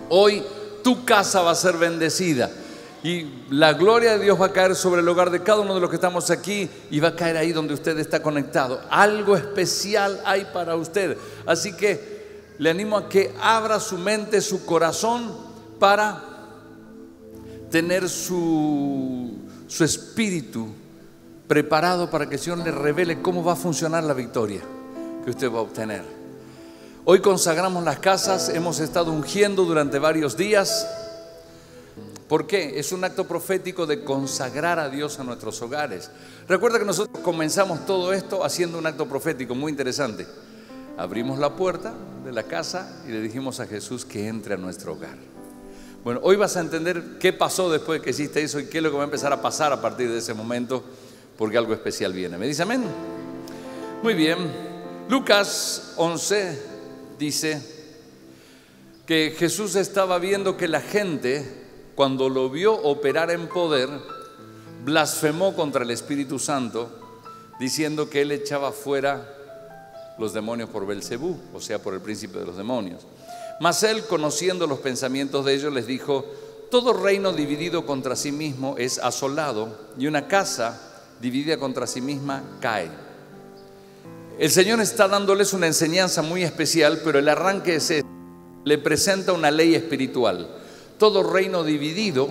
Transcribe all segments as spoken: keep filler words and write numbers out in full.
Hoy tu casa va a ser bendecida y la gloria de Dios va a caer sobre el hogar de cada uno de los que estamos aquí y va a caer ahí donde usted está conectado. Algo especial hay para usted. Así que le animo a que abra su mente, su corazón para tener su, su espíritu preparado para que el Señor le revele cómo va a funcionar la victoria que usted va a obtener. Hoy consagramos las casas, hemos estado ungiendo durante varios días. ¿Por qué? Es un acto profético de consagrar a Dios a nuestros hogares. Recuerda que nosotros comenzamos todo esto haciendo un acto profético muy interesante. Abrimos la puerta de la casa y le dijimos a Jesús que entre a nuestro hogar. Bueno, hoy vas a entender qué pasó después de que hiciste eso y qué es lo que va a empezar a pasar a partir de ese momento, porque algo especial viene. ¿Me dice amén? Muy bien. Lucas once dice que Jesús estaba viendo que la gente, cuando lo vio operar en poder, blasfemó contra el Espíritu Santo, diciendo que él echaba fuera los demonios por Belcebú, o sea, por el príncipe de los demonios. Mas él, conociendo los pensamientos de ellos, les dijo: todo reino dividido contra sí mismo es asolado, y una casa dividida contra sí misma cae. El Señor está dándoles una enseñanza muy especial, pero el arranque es este. Le presenta una ley espiritual. Todo reino dividido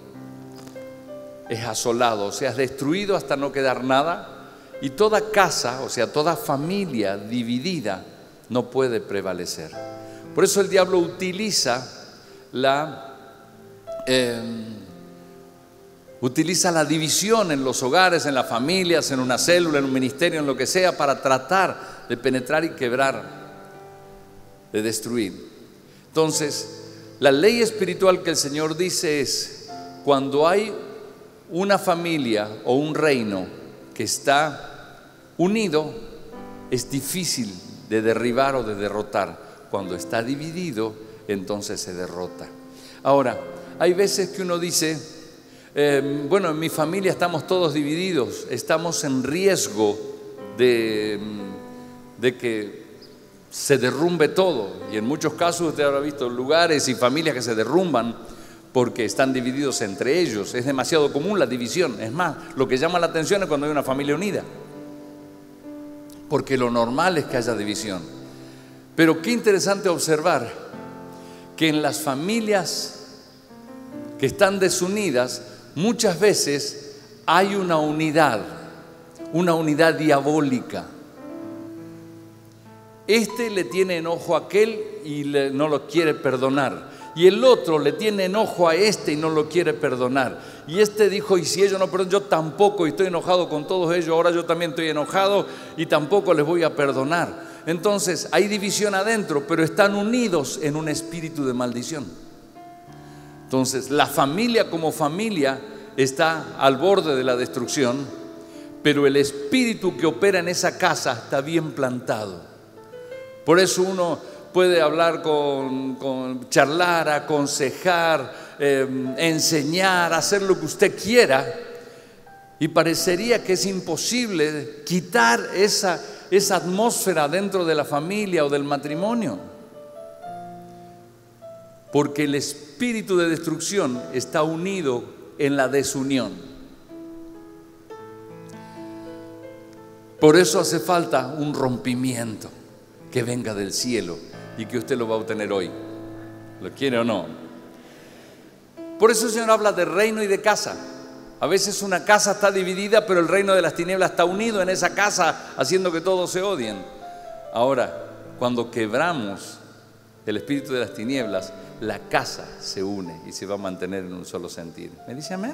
es asolado, o sea, es destruido hasta no quedar nada. Y toda casa, o sea, toda familia dividida no puede prevalecer. Por eso el diablo utiliza la, eh, utiliza la división en los hogares, en las familias, en una célula, en un ministerio, en lo que sea, para tratar de penetrar y quebrar, de destruir. Entonces, la ley espiritual que el Señor dice es: cuando hay una familia o un reino que está unido, es difícil de derribar o de derrotar. Cuando está dividido, entonces se derrota. Ahora, hay veces que uno dice, eh, bueno, en mi familia estamos todos divididos, estamos en riesgo de, de que se derrumbe todo. Y en muchos casos usted habrá visto lugares y familias que se derrumban porque están divididos entre ellos. Es demasiado común la división. Es más, lo que llama la atención es cuando hay una familia unida, porque lo normal es que haya división. Pero qué interesante observar que en las familias que están desunidas muchas veces hay una unidad, una unidad diabólica. Este le tiene enojo a aquel y le, no lo quiere perdonar. Y el otro le tiene enojo a este y no lo quiere perdonar. Y este dijo: y si ellos no perdonan, yo tampoco, y estoy enojado con todos ellos, ahora yo también estoy enojado y tampoco les voy a perdonar. Entonces hay división adentro, pero están unidos en un espíritu de maldición. Entonces la familia como familia está al borde de la destrucción, pero el espíritu que opera en esa casa está bien plantado. Por eso uno puede hablar con, con charlar, aconsejar, eh, enseñar, hacer lo que usted quiera, y parecería que es imposible quitar esa, esa atmósfera dentro de la familia o del matrimonio, porque el espíritu de destrucción está unido en la desunión. Por eso hace falta un rompimiento que venga del cielo y que usted lo va a obtener hoy, lo quiere o no. Por eso el Señor habla de reino y de casa. A veces una casa está dividida, pero el reino de las tinieblas está unido en esa casa, haciendo que todos se odien. Ahora, cuando quebramos el espíritu de las tinieblas, la casa se une y se va a mantener en un solo sentir. ¿Me dice amén?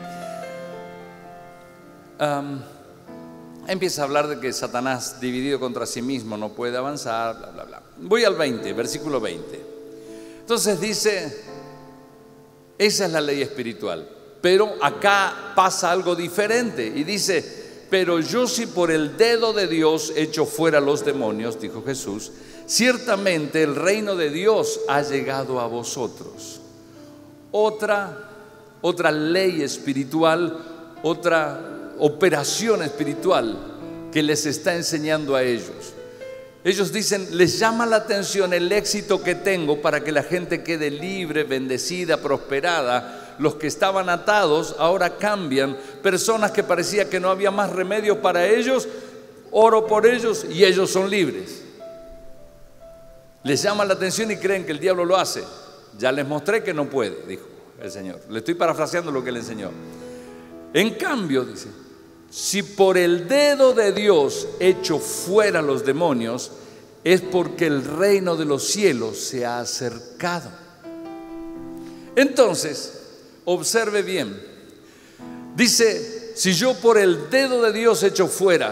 Um, empieza a hablar de que Satanás, dividido contra sí mismo, no puede avanzar, bla, bla, bla. Voy al veinte, versículo veinte. Entonces dice, esa es la ley espiritual. Pero acá pasa algo diferente y dice: pero yo, si por el dedo de Dios echo fuera los demonios, dijo Jesús, ciertamente el reino de Dios ha llegado a vosotros. Otra, otra ley espiritual, otra operación espiritual que les está enseñando a ellos. Ellos dicen, les llama la atención el éxito que tengo para que la gente quede libre, bendecida, prosperada. Los que estaban atados ahora cambian. Personas que parecía que no había más remedio para ellos, oro por ellos y ellos son libres. Les llama la atención y creen que el diablo lo hace. Ya les mostré que no puede, dijo el Señor. Le estoy parafraseando lo que le enseñó. En cambio, dice, si por el dedo de Dios echo fuera los demonios, es porque el reino de los cielos se ha acercado. Entonces, observe bien. Dice, si yo por el dedo de Dios echo fuera,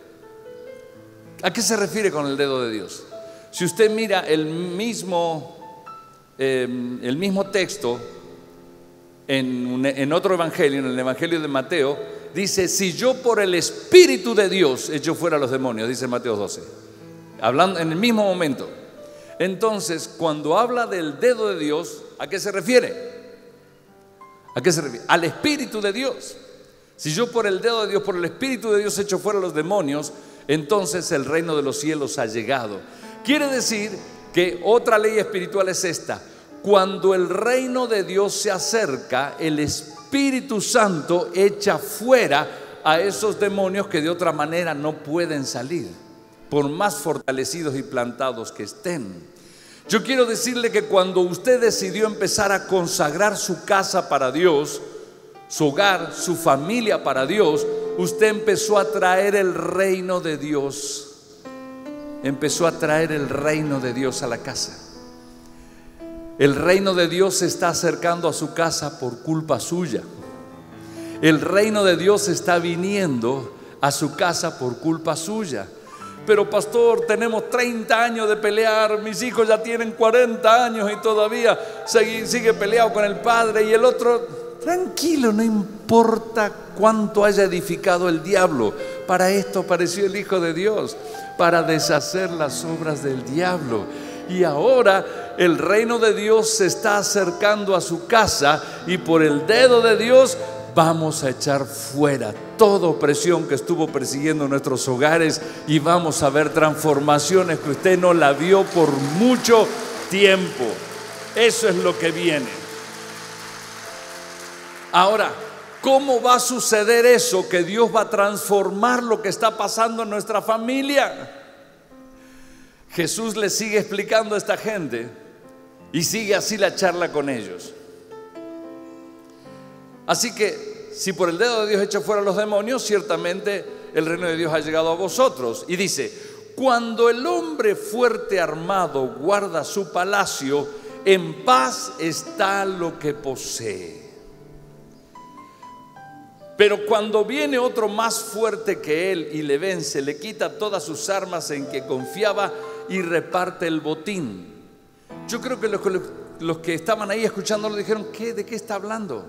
¿a qué se refiere con el dedo de Dios? Si usted mira el mismo, eh, el mismo texto en, un, en otro evangelio, en el evangelio de Mateo, dice, si yo por el Espíritu de Dios echo fuera los demonios, dice Mateo doce, hablando en el mismo momento. Entonces, cuando habla del dedo de Dios, ¿a qué se refiere? ¿A qué se refiere? Al Espíritu de Dios. Si yo por el dedo de Dios, por el Espíritu de Dios echo fuera los demonios, entonces el reino de los cielos ha llegado. Quiere decir que otra ley espiritual es esta: cuando el reino de Dios se acerca, el Espíritu Santo echa fuera a esos demonios que de otra manera no pueden salir, por más fortalecidos y plantados que estén. Yo quiero decirle que cuando usted decidió empezar a consagrar su casa para Dios, su hogar, su familia para Dios, usted empezó a traer el reino de Dios. Empezó a traer el reino de Dios a la casa. El reino de Dios se está acercando a su casa por culpa suya. El reino de Dios está viniendo a su casa por culpa suya. Pero pastor, tenemos treinta años de pelear, mis hijos ya tienen cuarenta años y todavía sigue, sigue peleado con el padre, y el otro, tranquilo, no importa cuánto haya edificado el diablo, para esto apareció el Hijo de Dios, para deshacer las obras del diablo. Y ahora el reino de Dios se está acercando a su casa, y por el dedo de Dios vamos a echar fuera toda opresión que estuvo persiguiendo nuestros hogares, y vamos a ver transformaciones que usted no la vio por mucho tiempo. Eso es lo que viene. Ahora, ¿cómo va a suceder eso? Que Dios va a transformar lo que está pasando en nuestra familia. Jesús le sigue explicando a esta gente y sigue así la charla con ellos. Así que si por el dedo de Dios echa fuera los demonios, ciertamente el reino de Dios ha llegado a vosotros. Y dice, cuando el hombre fuerte armado guarda su palacio, en paz está lo que posee. Pero cuando viene otro más fuerte que él y le vence, le quita todas sus armas en que confiaba y reparte el botín. Yo creo que los, los que estaban ahí escuchándolo dijeron, ¿qué? ¿De qué está hablando?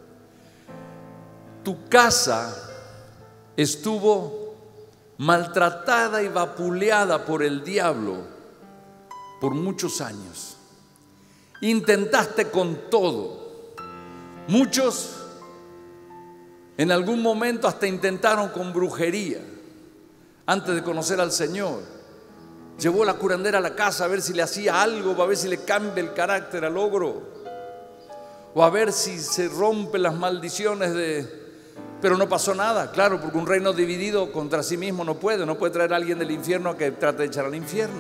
Tu casa estuvo maltratada y vapuleada por el diablo por muchos años. Intentaste con todo. Muchos en algún momento hasta intentaron con brujería antes de conocer al Señor. Llevó la curandera a la casa a ver si le hacía algo, a ver si le cambia el carácter al ogro, o a ver si se rompen las maldiciones de... Pero no pasó nada, claro, porque un reino dividido contra sí mismo no puede, no puede traer a alguien del infierno a que trate de echar al infierno.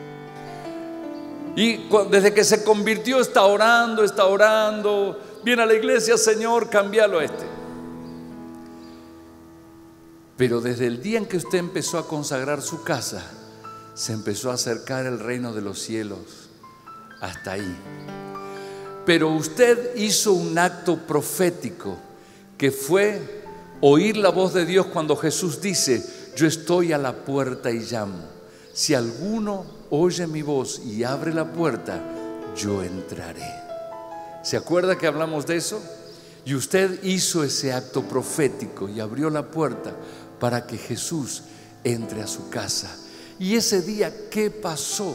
Y desde que se convirtió está orando, está orando, viene a la iglesia, Señor, cámbialo a este. Pero desde el día en que usted empezó a consagrar su casa, se empezó a acercar el reino de los cielos hasta ahí. Pero usted hizo un acto profético que fue oír la voz de Dios cuando Jesús dice, yo estoy a la puerta y llamo. Si alguno oye mi voz y abre la puerta, yo entraré. ¿Se acuerda que hablamos de eso? Y usted hizo ese acto profético y abrió la puerta para que Jesús entre a su casa. Y ese día, ¿qué pasó?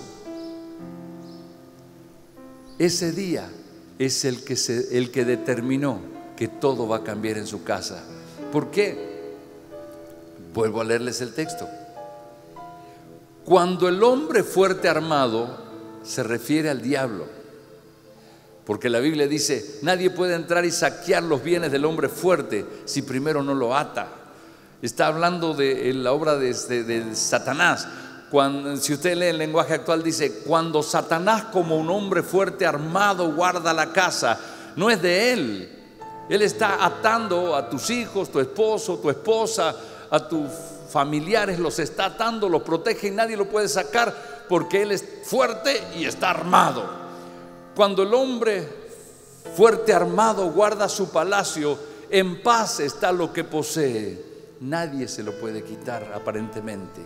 Ese día es el que, se, el que determinó que todo va a cambiar en su casa. ¿Por qué? Vuelvo a leerles el texto. Cuando el hombre fuerte armado se refiere al diablo, porque la Biblia dice, nadie puede entrar y saquear los bienes del hombre fuerte si primero no lo ata. Está hablando de la obra de, de, de Satanás. Cuando, si usted lee el lenguaje actual, dice, cuando Satanás como un hombre fuerte armado guarda la casa, no es de él. Él está atando a tus hijos, tu esposo, tu esposa, a tus familiares, los está atando, los protege y nadie lo puede sacar porque él es fuerte y está armado. Cuando el hombre fuerte armado guarda su palacio, en paz está lo que posee. Nadie se lo puede quitar aparentemente.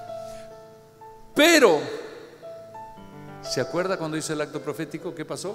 Pero, ¿se acuerda cuando hizo el acto profético? ¿Qué pasó?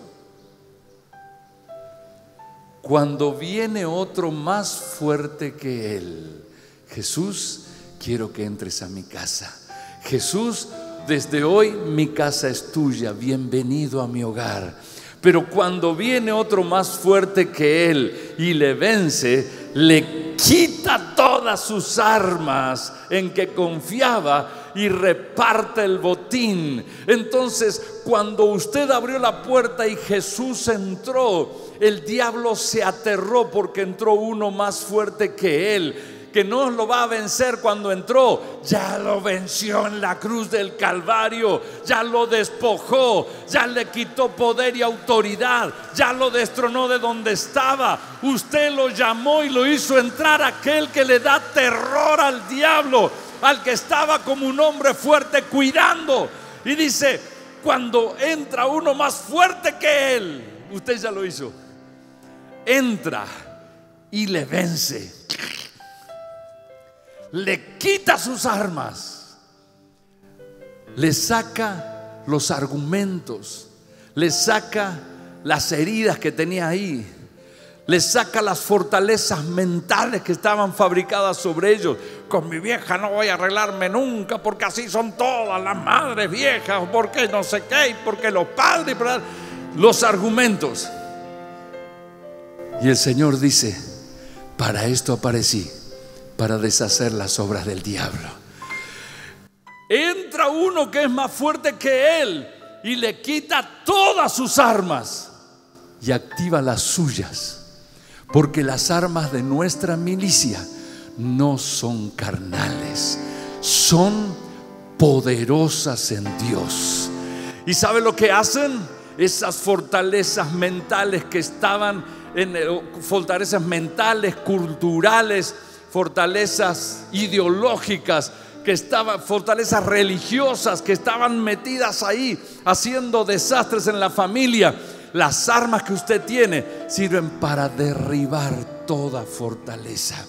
Cuando viene otro más fuerte que él. Jesús, quiero que entres a mi casa. Jesús, desde hoy mi casa es tuya, bienvenido a mi hogar. Pero cuando viene otro más fuerte que él y le vence, le quita todas sus armas en que confiaba y reparte el botín. Entonces, cuando usted abrió la puerta y Jesús entró, el diablo se aterró porque entró uno más fuerte que él, que no lo va a vencer cuando entró. Ya lo venció en la cruz del Calvario, ya lo despojó, ya le quitó poder y autoridad, ya lo destronó de donde estaba. Usted lo llamó y lo hizo entrar, aquel que le da terror al diablo, al que estaba como un hombre fuerte cuidando. Y dice, cuando entra uno más fuerte que él, usted ya lo hizo, entra y le vence, le quita sus armas, le saca los argumentos, le saca las heridas que tenía ahí, le saca las fortalezas mentales que estaban fabricadas sobre ellos. Con mi vieja no voy a arreglarme nunca, porque así son todas las madres viejas, porque no sé qué, porque los padres, los argumentos. Y el Señor dice, para esto aparecí, para deshacer las obras del diablo. Entra uno que es más fuerte que él y le quita todas sus armas y activa las suyas, porque las armas de nuestra milicia no son carnales, son poderosas en Dios. ¿Y sabe lo que hacen? Esas fortalezas mentales que estaban en, fortalezas mentales, culturales, fortalezas ideológicas que estaban, fortalezas religiosas que estaban metidas ahí, haciendo desastres en la familia. Las armas que usted tiene sirven para derribar toda fortaleza.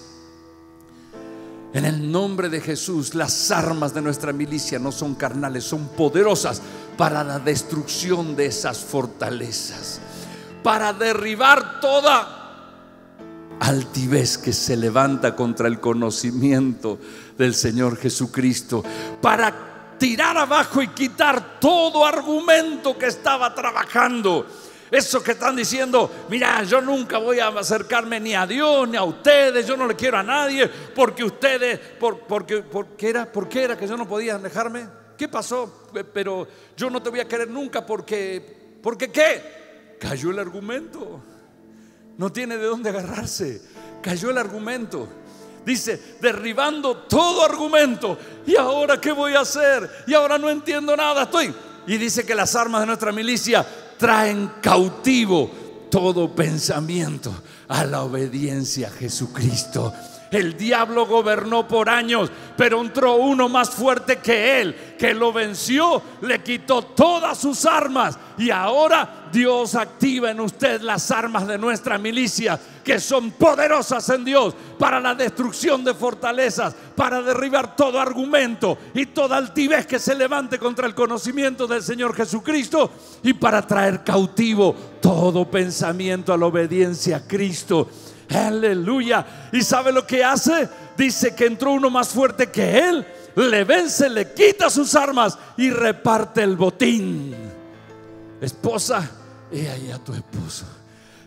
En el nombre de Jesús, las armas de nuestra milicia no son carnales, son poderosas para la destrucción de esas fortalezas, para derribar toda altivez que se levanta contra el conocimiento del Señor Jesucristo, para tirar abajo y quitar todo argumento que estaba trabajando. Eso que están diciendo, mira, yo nunca voy a acercarme ni a Dios ni a ustedes, yo no le quiero a nadie porque ustedes, por, porque, por, ¿qué era? ¿Por qué era que yo no podía dejarme? ¿Qué pasó? Pero yo no te voy a querer nunca porque, ¿porque qué? Cayó el argumento. No tiene de dónde agarrarse. Cayó el argumento. Dice, derribando todo argumento. ¿Y ahora qué voy a hacer? Y ahora no entiendo nada, estoy. Y dice que las armas de nuestra milicia traen cautivo todo pensamiento a la obediencia a Jesucristo. El diablo gobernó por años, pero entró uno más fuerte que él, que lo venció, le quitó todas sus armas. Y ahora Dios activa en usted las armas de nuestra milicia, que son poderosas en Dios para la destrucción de fortalezas, para derribar todo argumento y toda altivez que se levante contra el conocimiento del Señor Jesucristo, y para traer cautivo todo pensamiento a la obediencia a Cristo. Aleluya. ¿Y sabe lo que hace? Dice que entró uno más fuerte que él, le vence, le quita sus armas y reparte el botín. Esposa, he ahí a tu esposo.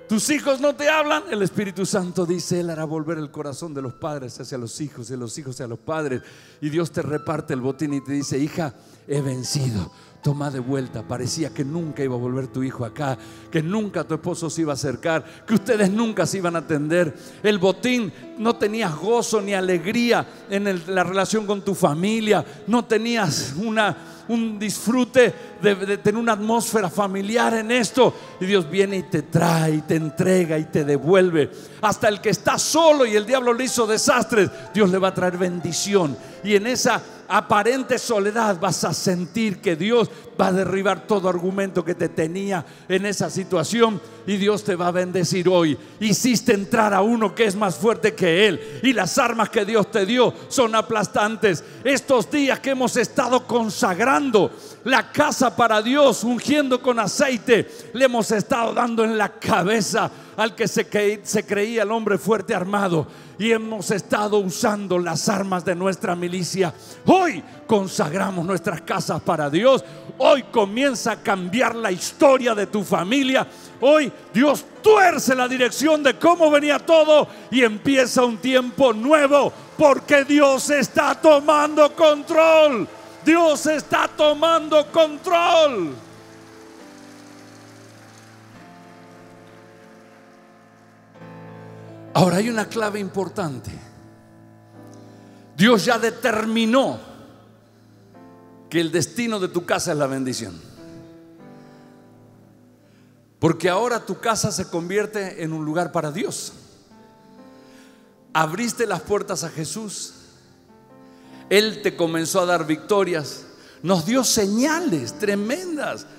tus hijos no te hablan, el Espíritu Santo dice: Él hará volver el corazón de los padres hacia los hijos, de los hijos hacia los padres. Y Dios te reparte el botín y te dice: hija, he vencido, toma de vuelta. Parecía que nunca iba a volver tu hijo acá, que nunca tu esposo se iba a acercar, que ustedes nunca se iban a atender. El botín, no tenías gozo ni alegría en el, la relación con tu familia, no tenías una... un disfrute de, de tener una atmósfera familiar en esto. Y Dios viene y te trae y te entrega y te devuelve. Hasta el que está solo y el diablo le hizo desastres, Dios le va a traer bendición. Y en esa aparente soledad vas a sentir que Dios va a derribar todo argumento que te tenía en esa situación, y Dios te va a bendecir hoy. Hiciste entrar a uno que es más fuerte que Él, y las armas que Dios te dio son aplastantes. Estos días que hemos estado consagrando la casa para Dios, ungiendo con aceite, le hemos estado dando en la cabeza al que se, cre- se creía el hombre fuerte armado, y hemos estado usando las armas de nuestra milicia. Hoy consagramos nuestras casas para Dios. Hoy comienza a cambiar la historia de tu familia. Hoy Dios tuerce la dirección de cómo venía todo y empieza un tiempo nuevo, porque Dios está tomando control. Dios está tomando control. Ahora hay una clave importante. Dios ya determinó que el destino de tu casa es la bendición, porque ahora tu casa se convierte en un lugar para Dios. Abriste las puertas a Jesús, Él te comenzó a dar victorias, nos dio señales tremendas.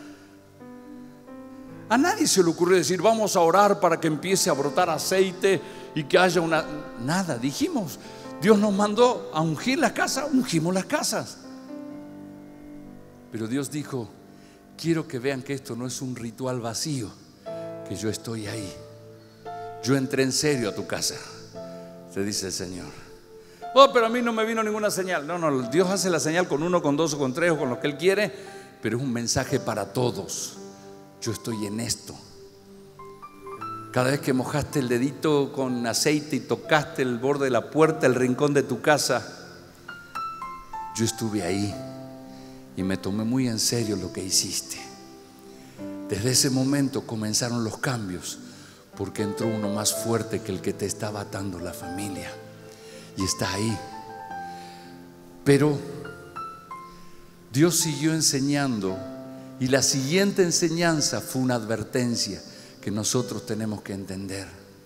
A nadie se le ocurrió decir: vamos a orar para que empiece a brotar aceite y que haya una... Nada, dijimos, Dios nos mandó a ungir la casa, ungimos las casas. Pero Dios dijo: quiero que vean que esto no es un ritual vacío, que yo estoy ahí. Yo entré en serio a tu casa, te dice el Señor. Oh, pero a mí no me vino ninguna señal. No, no, Dios hace la señal con uno, con dos o con tres o con lo que Él quiere, pero es un mensaje para todos. Yo estoy en esto. Cada vez que mojaste el dedito con aceite y tocaste el borde de la puerta, el rincón de tu casa, yo estuve ahí y me tomé muy en serio lo que hiciste. Desde ese momento comenzaron los cambios, porque entró uno más fuerte que el que te estaba atando la familia, y está ahí. Pero Dios siguió enseñando, y la siguiente enseñanza fue una advertencia que nosotros tenemos que entender.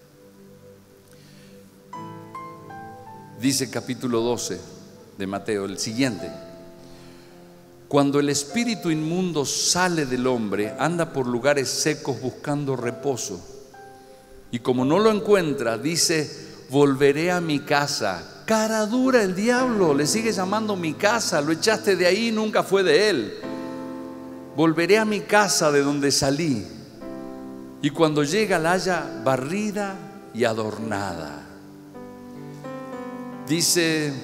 Dice capítulo doce de Mateo, el siguiente: cuando el espíritu inmundo sale del hombre, anda por lugares secos buscando reposo, y como no lo encuentra, dice: volveré a mi casa. Cara dura el diablo, le sigue llamando mi casa, lo echaste de ahí, nunca fue de él. Volveré a mi casa de donde salí, y cuando llega la haya barrida y adornada. Dice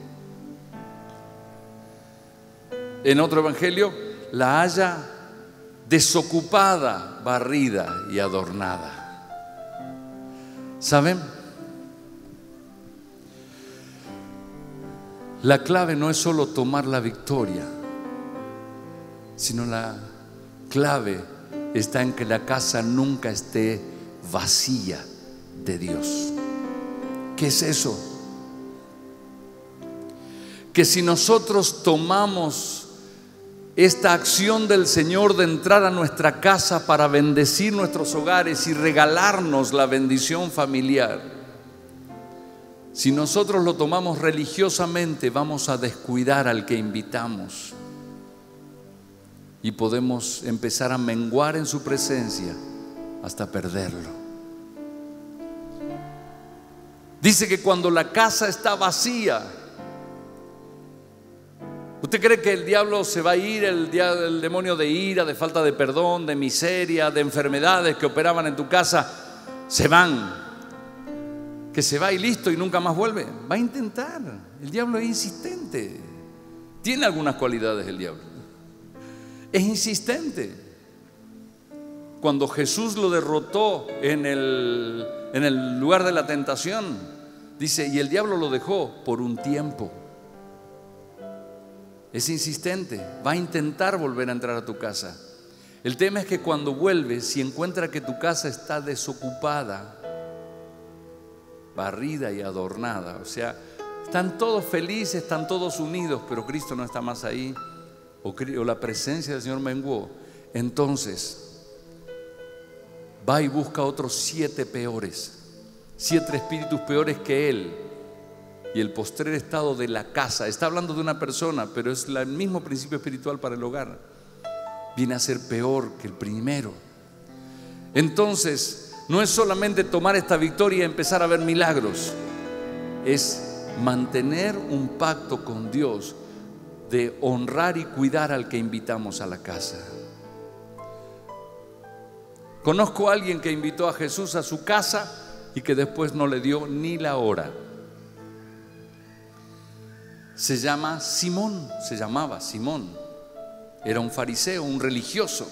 en otro evangelio: la haya desocupada, barrida y adornada. ¿Saben? La clave no es solo tomar la victoria, sino la clave está en que la casa nunca esté vacía de Dios. ¿Qué es eso? Que si nosotros tomamos esta acción del Señor de entrar a nuestra casa para bendecir nuestros hogares y regalarnos la bendición familiar, si nosotros lo tomamos religiosamente, vamos a descuidar al que invitamos y podemos empezar a menguar en su presencia hasta perderlo. Dice que cuando la casa está vacía, ¿usted cree que el diablo se va a ir, el, el demonio de ira, de falta de perdón, de miseria, de enfermedades que operaban en tu casa, se van? Que se va y listo y nunca más vuelve. Va a intentar. El diablo es insistente. Tiene algunas cualidades el diablo. Es insistente. cuando Jesús lo derrotó en el, en el lugar de la tentación, dice, y el diablo lo dejó por un tiempo. Es insistente, va a intentar volver a entrar a tu casa. El tema es que cuando vuelve, si encuentra que tu casa está desocupada, barrida y adornada, o sea, están todos felices, están todos unidos, pero Cristo no está más ahí, o, o la presencia del Señor menguó, entonces va y busca otros siete peores, siete espíritus peores que él. Y el postrer estado de la casa, está hablando de una persona, pero es el mismo principio espiritual para el hogar, viene a ser peor que el primero. Entonces no es solamente tomar esta victoria y empezar a ver milagros, es mantener un pacto con Dios de honrar y cuidar al que invitamos a la casa. Conozco a alguien que invitó a Jesús a su casa y que después no le dio ni la hora. Se llama Simón, se llamaba Simón. Era un fariseo, un religioso.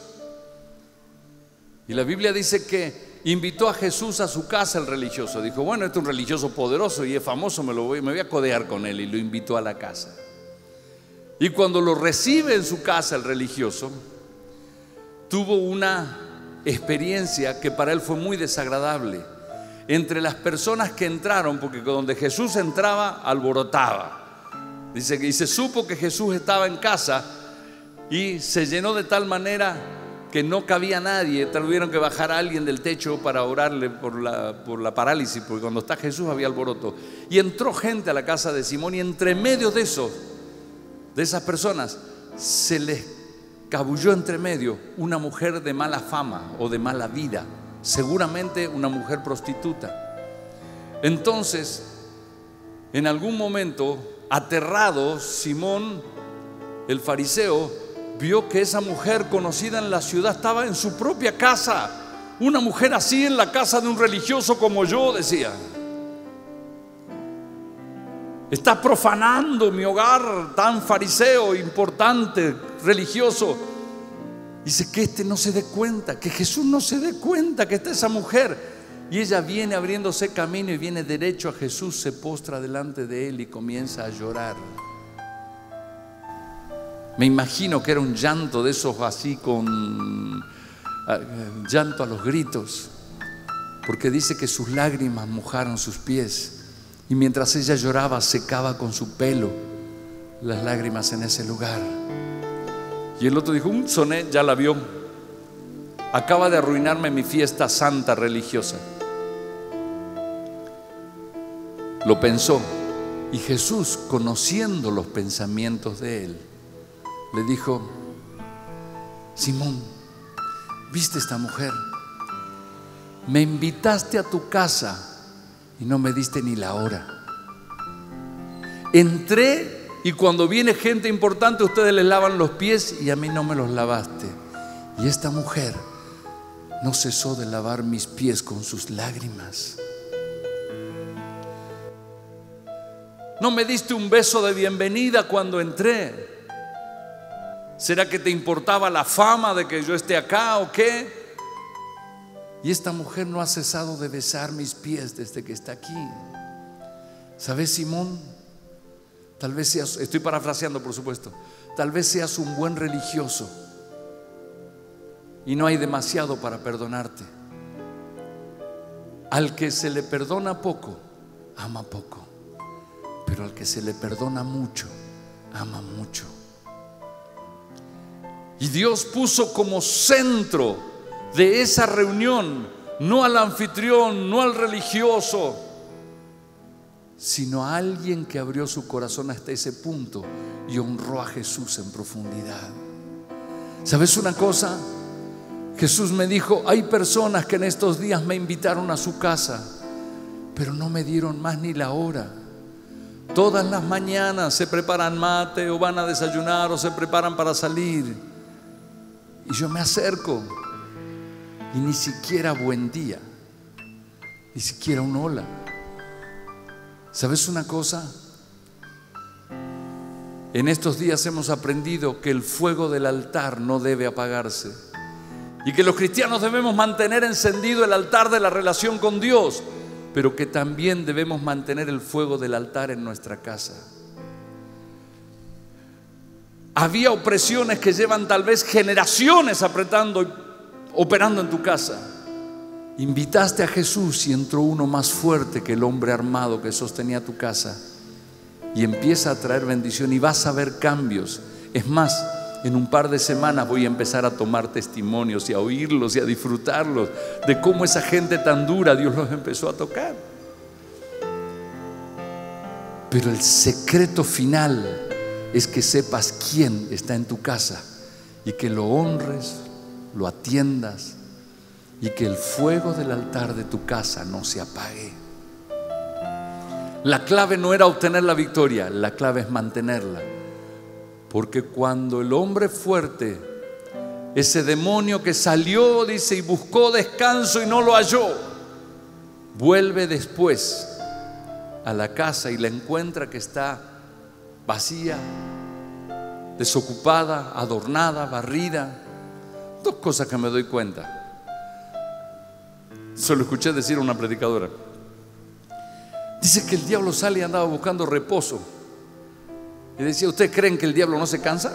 Y la Biblia dice que invitó a Jesús a su casa el religioso. Dijo, bueno, este es un religioso poderoso y es famoso, me, lo voy, me voy a codear con él. Y lo invitó a la casa. Y cuando lo recibe en su casa el religioso, tuvo una experiencia que para él fue muy desagradable. Entre las personas que entraron, porque donde Jesús entraba, alborotaba. Dice que y se supo que Jesús estaba en casa y se llenó de tal manera que no cabía nadie. Tuvieron que bajar a alguien del techo para orarle por la, por la parálisis, porque cuando está Jesús había alboroto. Y entró gente a la casa de Simón y entre medio de esos, de esas personas, se les cabulló entre medio una mujer de mala fama o de mala vida, seguramente una mujer prostituta. Entonces, en algún momento, aterrado, Simón, el fariseo, vio que esa mujer conocida en la ciudad estaba en su propia casa. Una mujer así en la casa de un religioso como yo, decía. Está profanando mi hogar tan fariseo, importante, religioso. Dice que este no se dé cuenta, que Jesús no se dé cuenta que está esa mujer. Y ella viene abriéndose camino y viene derecho a Jesús, se postra delante de él y comienza a llorar. Me imagino que era un llanto de esos así con uh, llanto a los gritos, porque dice que sus lágrimas mojaron sus pies y mientras ella lloraba secaba con su pelo las lágrimas en ese lugar. Y el otro dijo, un soné, ya la vio, acaba de arruinarme mi fiesta santa religiosa. Lo pensó y Jesús, conociendo los pensamientos de él, le dijo, Simón, ¿viste esta mujer? Me invitaste a tu casa y no me diste ni la hora. Entré y cuando viene gente importante ustedes les lavan los pies y a mí no me los lavaste. Y esta mujer no cesó de lavar mis pies con sus lágrimas. No me diste un beso de bienvenida cuando entré. ¿Será que te importaba la fama de que yo esté acá o qué? Y esta mujer no ha cesado de besar mis pies desde que está aquí. ¿Sabes, Simón? Tal vez seas, estoy parafraseando por supuesto, tal vez seas un buen religioso y no hay demasiado para perdonarte. Al que se le perdona poco, ama poco. Pero al que se le perdona mucho, ama mucho. Y Dios puso como centro de esa reunión no al anfitrión, no al religioso, sino a alguien que abrió su corazón hasta ese punto y honró a Jesús en profundidad. ¿Sabes una cosa? Jesús me dijo, hay personas que en estos días me invitaron a su casa, pero no me dieron más ni la hora. Todas las mañanas se preparan mate o van a desayunar o se preparan para salir. Y yo me acerco y ni siquiera buen día, ni siquiera un hola. ¿Sabes una cosa? En estos días hemos aprendido que el fuego del altar no debe apagarse. y que los cristianos debemos mantener encendido el altar de la relación con Dios, pero que también debemos mantener el fuego del altar en nuestra casa. Había opresiones que llevan tal vez generaciones apretando y operando en tu casa. Invitaste a Jesús y entró uno más fuerte que el hombre armado que sostenía tu casa, y empieza a traer bendición y vas a ver cambios. Es más, en un par de semanas voy a empezar a tomar testimonios y a oírlos y a disfrutarlos de cómo esa gente tan dura Dios los empezó a tocar. Pero el secreto final es que sepas quién está en tu casa y que lo honres, lo atiendas y que el fuego del altar de tu casa no se apague. La clave no era obtener la victoria, la clave es mantenerla. Porque cuando el hombre fuerte, ese demonio que salió, dice, y buscó descanso y no lo halló, vuelve después a la casa y la encuentra que está vacía, desocupada, adornada, barrida. Dos cosas que me doy cuenta. Se lo escuché decir a una predicadora. Dice que el diablo sale y andaba buscando reposo. Y decía, ¿ustedes creen que el diablo no se cansa?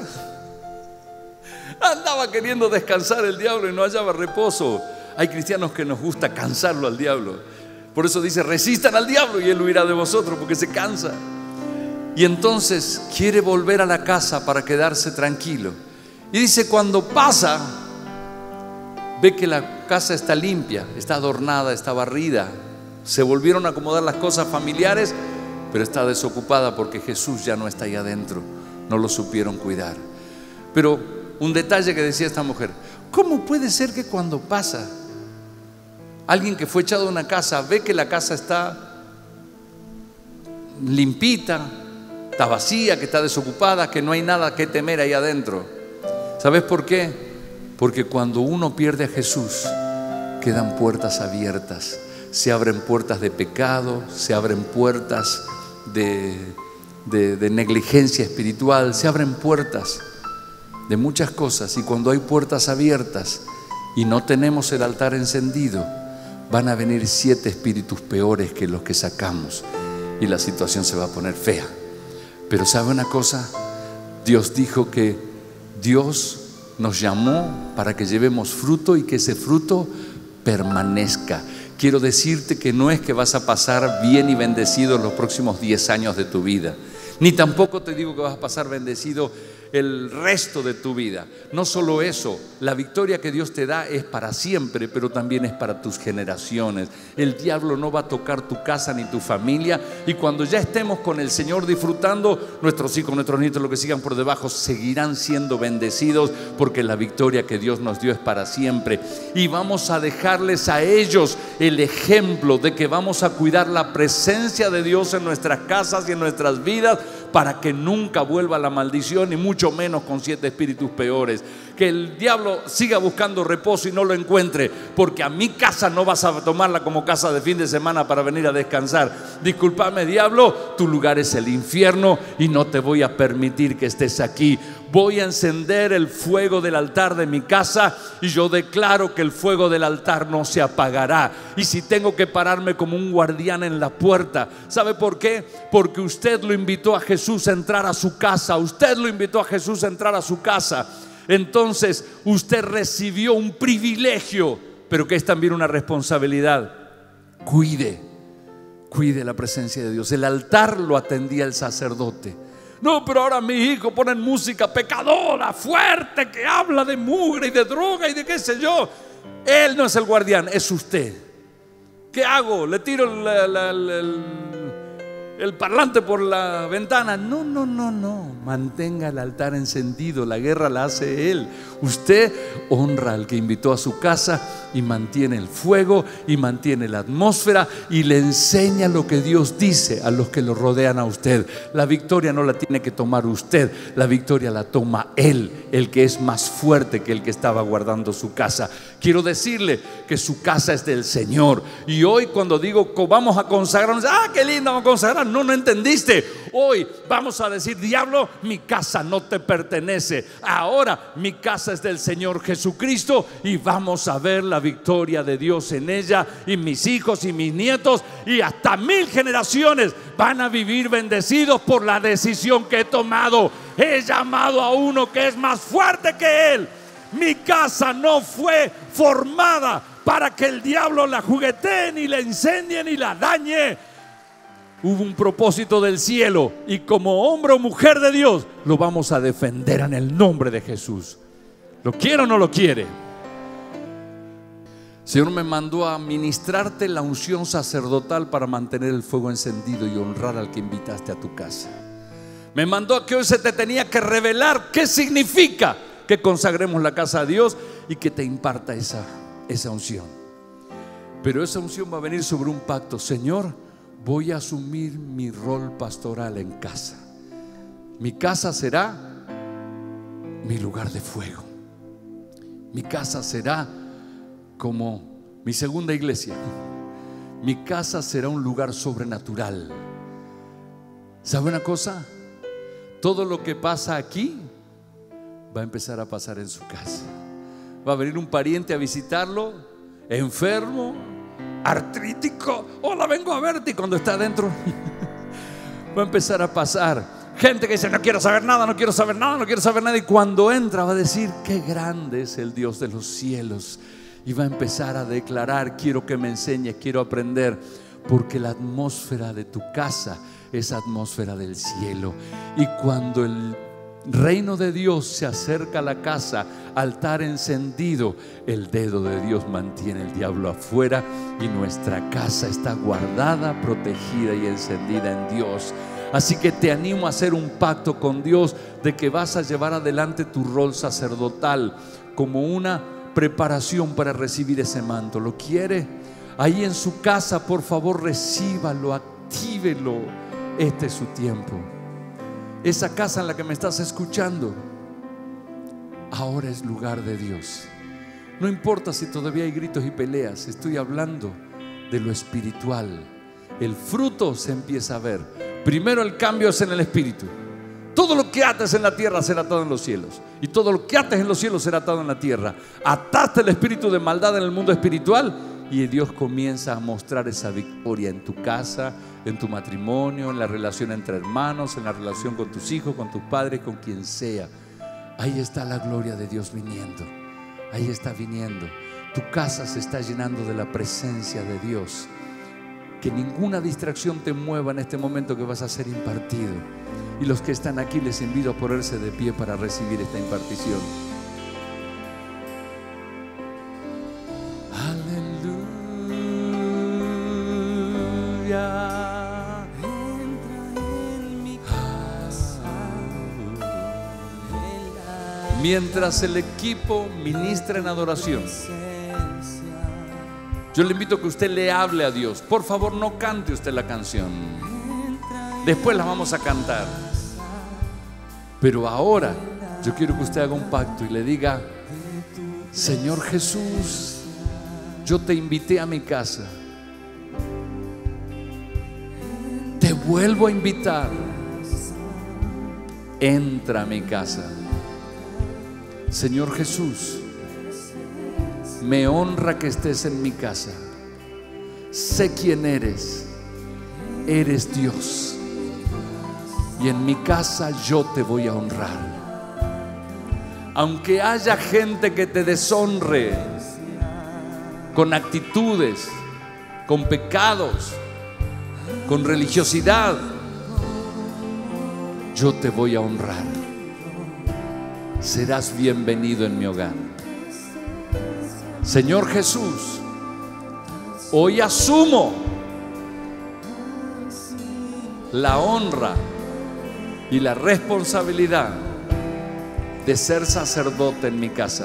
Andaba queriendo descansar el diablo y no hallaba reposo. Hay cristianos que nos gusta cansarlo al diablo. Por eso dice, resistan al diablo y él huirá de vosotros, porque se cansa. Y entonces quiere volver a la casa para quedarse tranquilo. Y dice, cuando pasa, ve que la casa está limpia, está adornada, está barrida. Se volvieron a acomodar las cosas familiares, pero está desocupada porque Jesús ya no está ahí adentro. No lo supieron cuidar. Pero un detalle que decía esta mujer: ¿cómo puede ser que cuando pasa alguien que fue echado de una casa, ve que la casa está limpita, está vacía, que está desocupada, que no hay nada que temer ahí adentro? ¿Sabes por qué? Porque cuando uno pierde a Jesús, quedan puertas abiertas. Se abren puertas de pecado, se abren puertas de, de, de negligencia espiritual, se abren puertas de muchas cosas. Y cuando hay puertas abiertas y no tenemos el altar encendido, van a venir siete espíritus peores que los que sacamos y la situación se va a poner fea. Pero ¿sabe una cosa? Dios dijo que Dios nos llamó para que llevemos fruto y que ese fruto permanezca. Quiero decirte que no es que vas a pasar bien y bendecido los próximos diez años de tu vida, ni tampoco te digo que vas a pasar bendecido el resto de tu vida. No solo eso, la victoria que Dios te da es para siempre, pero también es para tus generaciones. El diablo no va a tocar tu casa ni tu familia, y cuando ya estemos con el Señor disfrutando, nuestros hijos, nuestros nietos, los que sigan por debajo, seguirán siendo bendecidos, porque la victoria que Dios nos dio es para siempre. Y vamos a dejarles a ellos el ejemplo de que vamos a cuidar la presencia de Dios en nuestras casas y en nuestras vidas, para que nunca vuelva la maldición, y mucho menos con siete espíritus peores. Que el diablo siga buscando reposo y no lo encuentre, porque a mi casa no vas a tomarla como casa de fin de semana para venir a descansar. Discúlpame, diablo, tu lugar es el infierno y no te voy a permitir que estés aquí. Voy a encender el fuego del altar de mi casa, y yo declaro que el fuego del altar no se apagará. Y si tengo que pararme como un guardián en la puerta, ¿sabe por qué? Porque usted lo invitó a Jesús a entrar a su casa. Usted lo invitó a Jesús a entrar a su casa. Entonces usted recibió un privilegio, pero que es también una responsabilidad. Cuide, cuide la presencia de Dios. El altar lo atendía el sacerdote. No, pero ahora mis hijos ponen música pecadora, fuerte, que habla de mugre y de droga y de qué sé yo. Él no es el guardián, es usted. ¿Qué hago? ¿Le tiro el, el, el, el parlante por la ventana? No, no, no, no. Mantenga el altar encendido. La guerra la hace Él. Usted honra al que invitó a su casa y mantiene el fuego y mantiene la atmósfera y le enseña lo que Dios dice a los que lo rodean a usted. La victoria no la tiene que tomar usted, la victoria la toma Él, el que es más fuerte que el que estaba guardando su casa. Quiero decirle que su casa es del Señor, y hoy cuando digo vamos a consagrarnos, ah, qué lindo, vamos a consagrar, no, no entendiste. Hoy vamos a decir: diablo, mi casa no te pertenece. Ahora mi casa es del Señor Jesucristo y vamos a ver la victoria de Dios en ella. Y mis hijos y mis nietos y hasta mil generaciones van a vivir bendecidos por la decisión que he tomado. He llamado a uno que es más fuerte que él. Mi casa no fue formada para que el diablo la juguetee, ni la incendie, ni la dañe. Hubo un propósito del cielo y como hombre o mujer de Dios lo vamos a defender en el nombre de Jesús. ¿Lo quiere o no lo quiere? El Señor me mandó a ministrarte la unción sacerdotal para mantener el fuego encendido y honrar al que invitaste a tu casa. Me mandó a que hoy se te tenía que revelar qué significa que consagremos la casa a Dios y que te imparta esa, esa unción. Pero esa unción va a venir sobre un pacto. Señor, voy a asumir mi rol pastoral en casa. Mi casa será mi lugar de fuego. Mi casa será como mi segunda iglesia. Mi casa será un lugar sobrenatural. ¿Sabe una cosa? Todo lo que pasa aquí va a empezar a pasar en su casa. Va a venir un pariente a visitarlo, enfermo, artrítico. Hola, vengo a verte. Y cuando está adentro va a empezar a pasar gente que dice: no quiero saber nada, no quiero saber nada, no quiero saber nada. Y cuando entra va a decir: qué grande es el Dios de los cielos. Y va a empezar a declarar: quiero que me enseñes, quiero aprender. Porque la atmósfera de tu casa es atmósfera del cielo. Y cuando el reino de Dios se acerca a la casa, altar encendido, el dedo de Dios mantiene el diablo afuera y nuestra casa está guardada, protegida y encendida en Dios. Así que te animo a hacer un pacto con Dios de que vas a llevar adelante tu rol sacerdotal como una preparación para recibir ese manto. ¿Lo quiere? Ahí en su casa, por favor, recíbalo, actívelo. Este es su tiempo. Esa casa en la que me estás escuchando ahora es lugar de Dios. No importa si todavía hay gritos y peleas, estoy hablando de lo espiritual. El fruto se empieza a ver. Primero el cambio es en el espíritu. Todo lo que ates en la tierra será atado en los cielos, y todo lo que ates en los cielos será atado en la tierra. Ataste el espíritu de maldad en el mundo espiritual y Dios comienza a mostrar esa victoria en tu casa, en tu matrimonio, en la relación entre hermanos, en la relación con tus hijos, con tus padres, con quien sea. Ahí está la gloria de Dios viniendo. Ahí está viniendo. Tu casa se está llenando de la presencia de Dios. Que ninguna distracción te mueva en este momento que vas a ser impartido. Y los que están aquí les invito a ponerse de pie para recibir esta impartición. Mientras el equipo ministra en adoración, yo le invito a que usted le hable a Dios. Por favor, no cante usted la canción. Después la vamos a cantar. Pero ahora yo quiero que usted haga un pacto y le diga: Señor Jesús, yo te invité a mi casa. Te vuelvo a invitar. Entra a mi casa. Señor Jesús, me honra que estés en mi casa. Sé quién eres. Eres Dios. Y en mi casa yo te voy a honrar. Aunque haya gente que te deshonre con actitudes, con pecados, con religiosidad, yo te voy a honrar. Serás bienvenido en mi hogar. Señor Jesús, hoy asumo la honra y la responsabilidad de ser sacerdote en mi casa.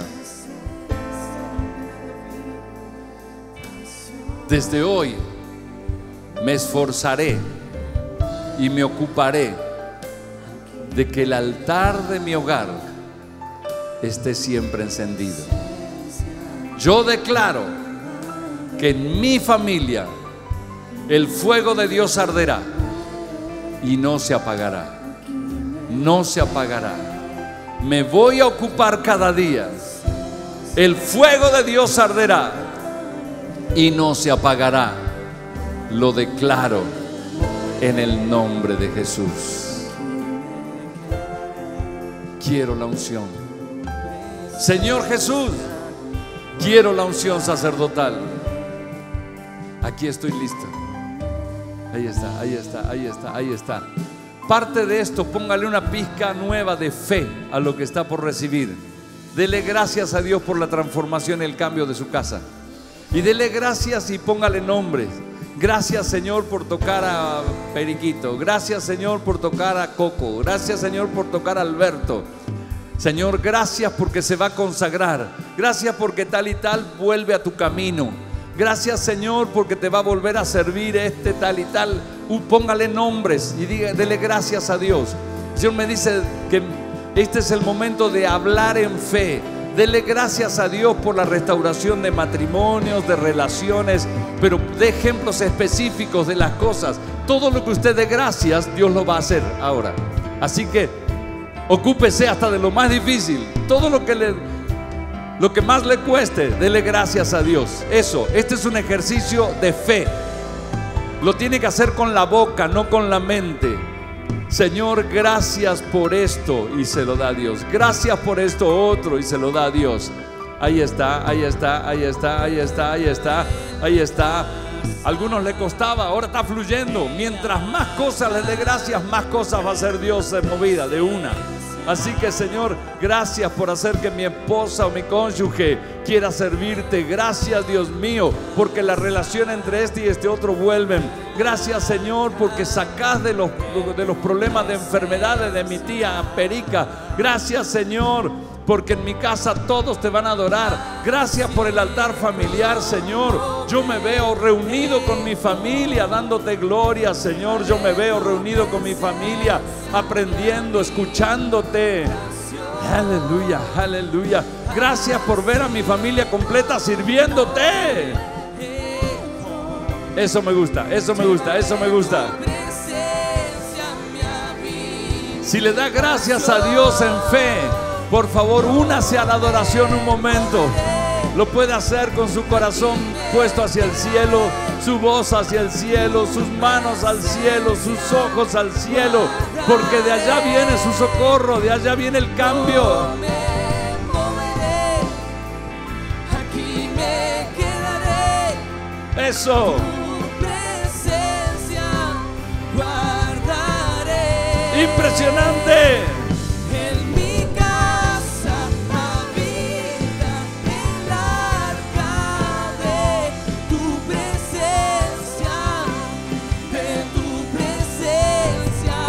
Desde hoy me esforzaré y me ocuparé de que el altar de mi hogar esté siempre encendido. Yo declaro que en mi familia el fuego de Dios arderá y no se apagará. No se apagará. Me voy a ocupar cada día. El fuego de Dios arderá y no se apagará. Lo declaro en el nombre de Jesús. Quiero la unción. Señor Jesús, quiero la unción sacerdotal. Aquí estoy listo. Ahí está, ahí está, ahí está, ahí está. Parte de esto, póngale una pizca nueva de fe a lo que está por recibir. Dele gracias a Dios por la transformación y el cambio de su casa. Y dele gracias y póngale nombres. Gracias, Señor, por tocar a Periquito. Gracias, Señor, por tocar a Coco. Gracias, Señor, por tocar a Alberto. Señor, gracias porque se va a consagrar. Gracias porque tal y tal vuelve a tu camino. Gracias, Señor, porque te va a volver a servir este tal y tal. Uh, póngale nombres y diga, dele gracias a Dios. El Señor me dice que este es el momento de hablar en fe. Dele gracias a Dios por la restauración de matrimonios, de relaciones, pero de ejemplos específicos de las cosas. Todo lo que usted dé gracias, Dios lo va a hacer ahora. Así que ocúpese hasta de lo más difícil. Todo lo que le, lo que más le cueste, dele gracias a Dios. Eso, este es un ejercicio de fe. Lo tiene que hacer con la boca, no con la mente. Señor, gracias por esto, y se lo da a Dios. Gracias por esto otro, y se lo da a Dios. Ahí está, ahí está, ahí está, ahí está, ahí está, ahí está. A algunos le costaba, ahora está fluyendo. Mientras más cosas le dé gracias, más cosas va a hacer Dios en movida de una. Así que, Señor, gracias por hacer que mi esposa o mi cónyuge quiera servirte. Gracias, Dios mío, porque la relación entre este y este otro vuelven. Gracias, Señor, porque sacás de los, de los problemas de enfermedades de mi tía Perica. Gracias, Señor, porque en mi casa todos te van a adorar. Gracias por el altar familiar, Señor. Yo me veo reunido con mi familia dándote gloria, Señor. Yo me veo reunido con mi familia aprendiendo, escuchándote. Aleluya, aleluya. Gracias por ver a mi familia completa sirviéndote. Eso me gusta, eso me gusta, eso me gusta. Si le da gracias a Dios en fe, por favor, únase a la adoración un momento. Lo puede hacer con su corazón puesto hacia el cielo, su voz hacia el cielo, sus manos al cielo, sus ojos al cielo, porque de allá viene su socorro, de allá viene el cambio. Eso. Impresionante. En mi casa habita el arca de tu presencia, de tu presencia.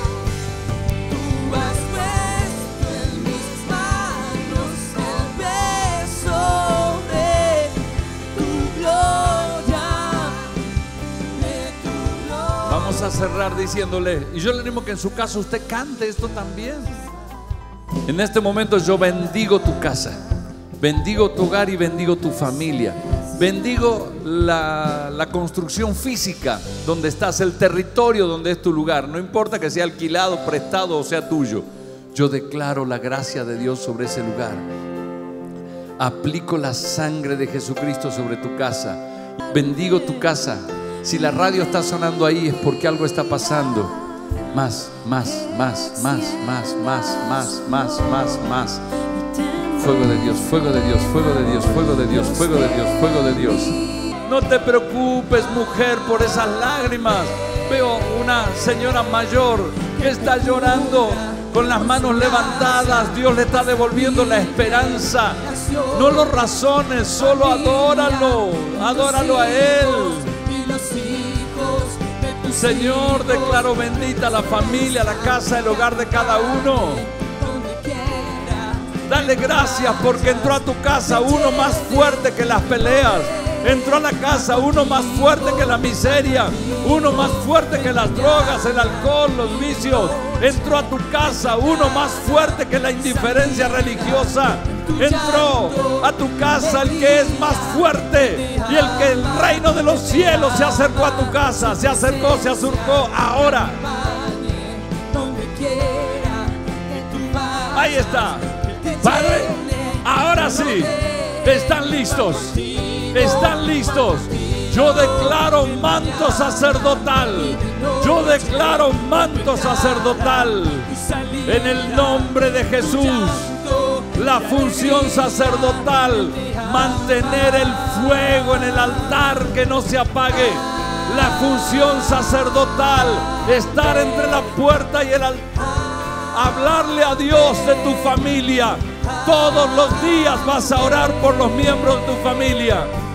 Tú has puesto en mis manos el peso de tu gloria, de tu gloria. Vamos a cerrar diciéndole, y yo le animo que en su casa usted cante esto también. En este momento yo bendigo tu casa, bendigo tu hogar y bendigo tu familia. Bendigo la, la construcción física donde estás, el territorio donde es tu lugar. No importa que sea alquilado, prestado o sea tuyo. Yo declaro la gracia de Dios sobre ese lugar. Aplico la sangre de Jesucristo sobre tu casa. Bendigo tu casa. Si la radio está sonando ahí es porque algo está pasando. Más, más, más, más, más, más, más, más, más, más. Fuego de Dios, fuego de Dios, fuego de Dios, fuego de Dios, fuego de Dios, fuego de Dios. No te preocupes, mujer, por esas lágrimas. Veo una señora mayor que está llorando con las manos levantadas. Dios le está devolviendo la esperanza. No lo razones, solo adóralo, adóralo a Él. Señor, declaro bendita la familia, la casa, el hogar de cada uno. Dale gracias porque entró a tu casa uno más fuerte que las peleas. Entró a la casa uno más fuerte que la miseria, uno más fuerte que las drogas, el alcohol, los vicios. Entró a tu casa uno más fuerte que la indiferencia religiosa. Entró a tu casa el que es más fuerte y el que el reino de los cielos se acercó a tu casa, se acercó, se acercó ahora. Ahí está. Padre, ahora sí. Están listos. Están listos. Yo declaro manto sacerdotal. Yo declaro manto sacerdotal. En el nombre de Jesús. La función sacerdotal. Mantener el fuego en el altar, que no se apague. La función sacerdotal. Estar entre la puerta y el altar. Hablarle a Dios de tu familia. Todos los días vas a orar por los miembros de tu familia.